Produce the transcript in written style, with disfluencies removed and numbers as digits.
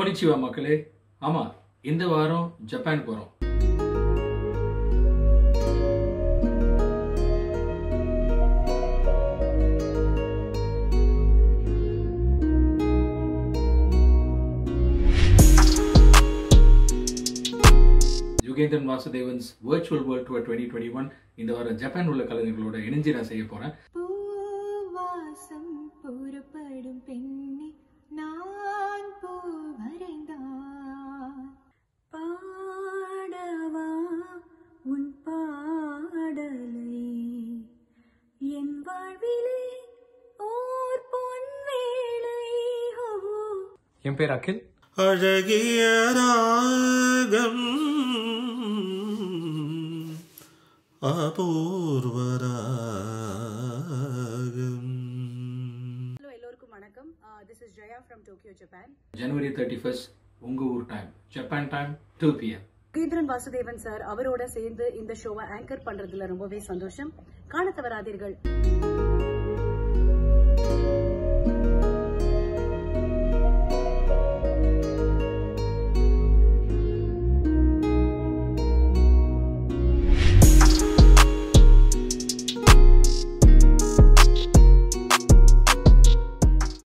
கொனிச்சிவா மக்களே. ஆமா, இந்த வாரம் ஜப்பான் போறோம். Yugendran Vasudevan's virtual world tour 2021 இந்த வாரம் ஜப்பான் உள்ள கலைஞர்களோட இணைஞ்சு நான் செய்ய போறேன். என் பேர் அகில். அழகிய ராகம் அபூர்வ ராகம். ஹலோ, எல்லோருக்கும் வணக்கம். This is Jaya from Tokyo, Japan. ஜனவரி 31 உங்க ஊர் time, Japan time 2 PM. Yugendran Vasudevan sir அவரோட சேர்ந்து இந்த ஷோவை ஆங்கர் பண்றதுல ரொம்பவே சந்தோஷம். காண தவறாதீர்கள்.